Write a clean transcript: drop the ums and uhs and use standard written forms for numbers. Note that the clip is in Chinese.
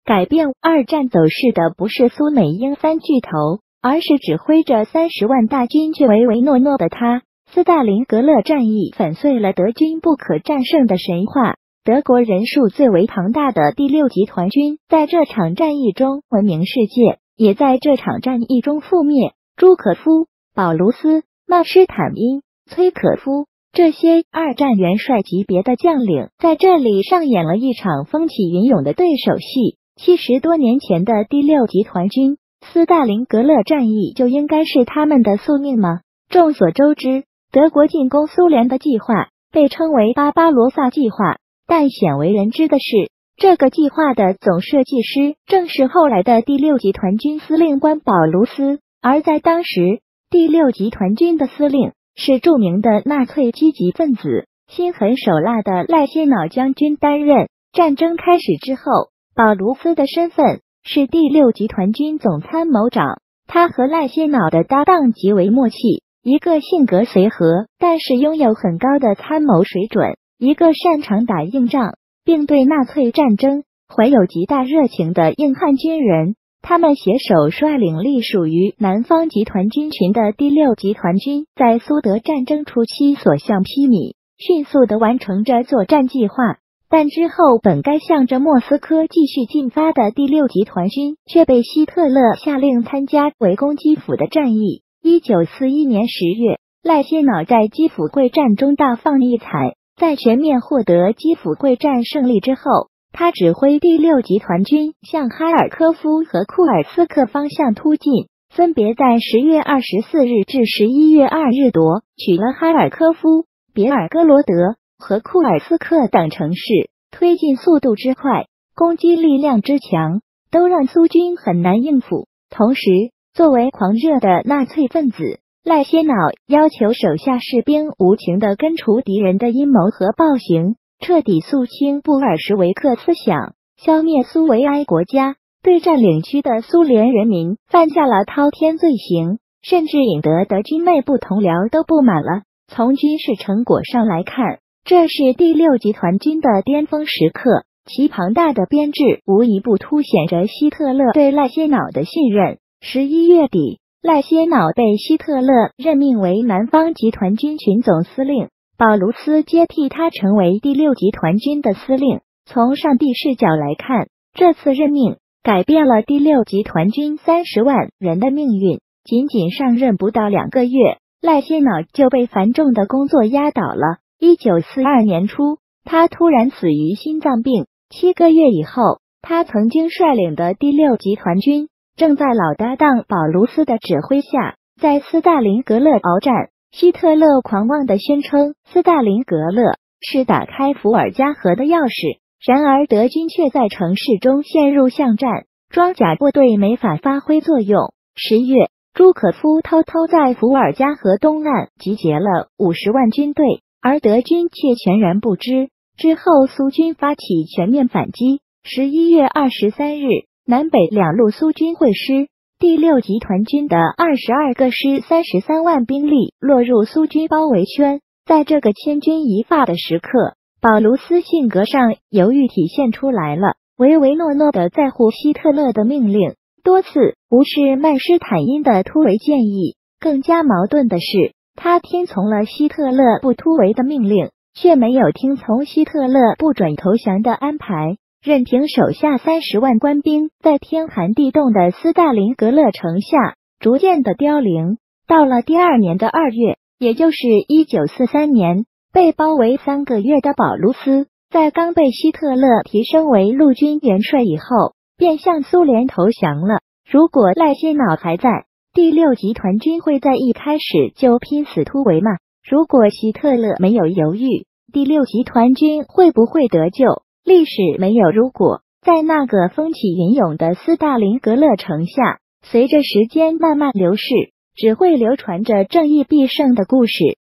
改变二战走势的不是苏美英三巨头，而是指挥着30万大军却唯唯诺诺的他。斯大林格勒战役粉碎了德军不可战胜的神话。德国人数最为庞大的第六集团军在这场战役中闻名世界，也在这场战役中覆灭。朱可夫、保卢斯、曼施坦因、崔可夫这些二战元帅级别的将领在这里上演了一场风起云涌的对手戏。70多年前的第六集团军，斯大林格勒战役就应该是他们的宿命吗？众所周知，德国进攻苏联的计划被称为巴巴罗萨计划，但鲜为人知的是，这个计划的总设计师正是后来的第六集团军司令官保卢斯，而在当时，第六集团军的司令是著名的纳粹积极分子、心狠手辣的赖歇瑙将军担任。战争开始之后，保卢斯的身份是第六集团军总参谋长，他和赖歇瑙的搭档极为默契，一个性格随和，但是拥有很高的参谋水准，一个擅长打硬仗，并对纳粹战争怀有极大热情的硬汉军人。他们携手率领隶属于南方集团军群的第六集团军，在苏德战争初期所向披靡，迅速地完成着作战计划。但之后本该向着莫斯科继续进发的第六集团军，却被希特勒下令参加围攻基辅的战役。1941年10月，赖歇瑙在基辅会战中大放异彩，在全面获得基辅会战胜利之后，他指挥第六集团军向哈尔科夫和库尔斯克方向突进，分别在10月24日至11月2日夺取了哈尔科夫、别尔哥罗德和库尔斯克等城市。推进速度之快，攻击力量之强，都让苏军很难应付。同时，作为狂热的纳粹分子，赖歇瑙要求手下士兵无情地根除敌人的阴谋和暴行，彻底肃清布尔什维克思想，消灭苏维埃国家，对占领区的苏联人民犯下了滔天罪行，甚至引得德军内部同僚都不满了。从军事成果上来看，这是第六集团军的巅峰时刻，其庞大的编制无一不凸显着希特勒对赖歇瑙的信任。11月底，赖歇瑙被希特勒任命为南方集团军群总司令，保卢斯接替他成为第六集团军的司令。从上帝视角来看，这次任命改变了第六集团军30万人的命运。仅仅上任不到2个月，赖歇瑙就被繁重的工作压倒了。1942年初，他突然死于心脏病。7个月以后，他曾经率领的第六集团军正在老搭档保卢斯的指挥下，在斯大林格勒鏖战。希特勒狂妄地宣称，斯大林格勒是打开伏尔加河的钥匙，然而德军却在城市中陷入巷战，装甲部队没法发挥作用。10月，朱可夫偷偷在伏尔加河东岸集结了50万军队，而德军却全然不知。之后苏军发起全面反击。11月23日，南北两路苏军会师，第六集团军的22个师33万兵力落入苏军包围圈。在这个千钧一发的时刻，保卢斯性格上犹豫体现出来了，唯唯诺诺地在乎希特勒的命令，多次无视曼施坦因的突围建议。更加矛盾的是，他听从了希特勒不突围的命令，却没有听从希特勒不准投降的安排，任凭手下30万官兵在天寒地冻的斯大林格勒城下逐渐的凋零。到了第2年的2月，也就是1943年，被包围3个月的保卢斯，在刚被希特勒提升为陆军元帅以后，便向苏联投降了。如果赖歇瑙还在，第六集团军会在一开始就拼死突围吗？如果希特勒没有犹豫，第六集团军会不会得救？历史没有如果。在那个风起云涌的斯大林格勒城下，随着时间慢慢流逝，只会流传着正义必胜的故事。